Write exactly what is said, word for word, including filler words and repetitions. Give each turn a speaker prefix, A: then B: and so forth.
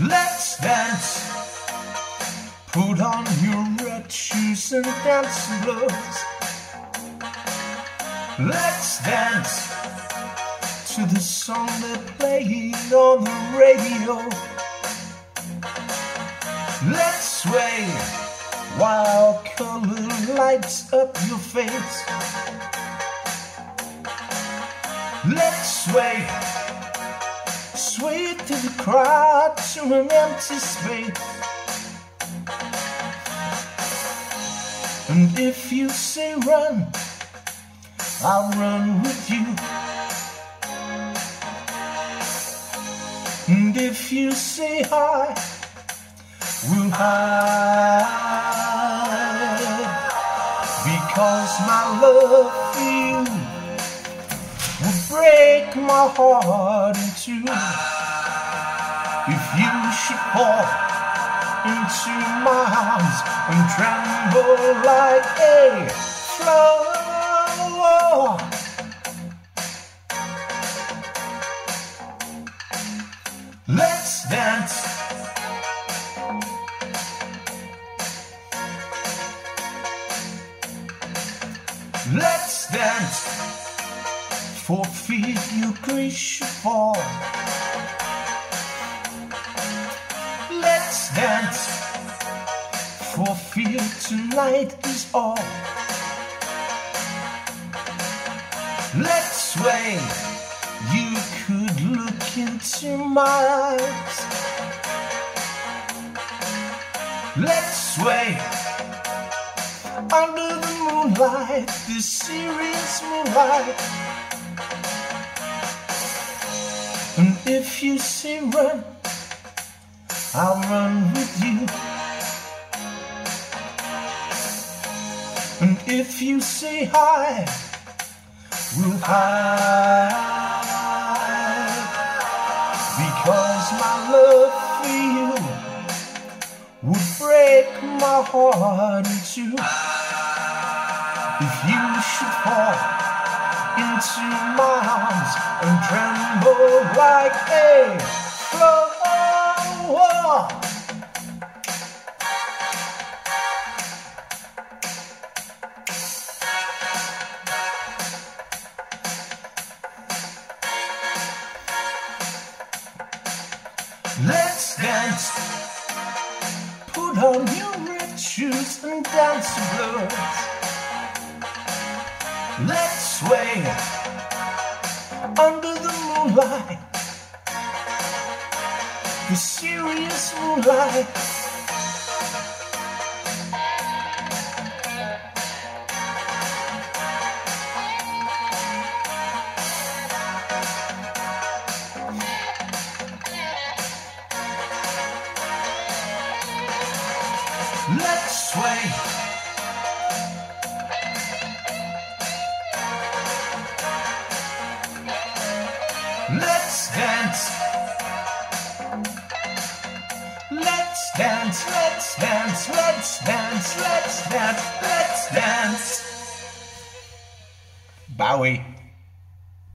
A: Let's dance. Put on your red shoes and dance blues. Let's dance to the song they're playing on the radio. Let's sway while color lights up your face. Let's sway, sway to the crowd, to an empty space. And if you say run, I'll run with you. And if you say hi, we'll hide. Because my love for you will break my heart in two. If you should fall into my arms and tremble like a flower, let's dance. Let's dance. For fear your grace should fall. Let's dance. For fear tonight is all. Let's sway. You could look into my eyes. Let's sway. Under the moonlight, the serious moonlight. And if you say run, I'll run with you. And if you say hi, we'll hide. Because my love for you would break my heart in two. If you should fall into my arms and tremble like a flower, let's dance. Put on your red shoes and dance the blues. Let's sway under the moonlight, the serious moonlight. Let's sway. Let's dance. Let's dance, let's dance, let's dance, let's dance, let's dance. Bowie.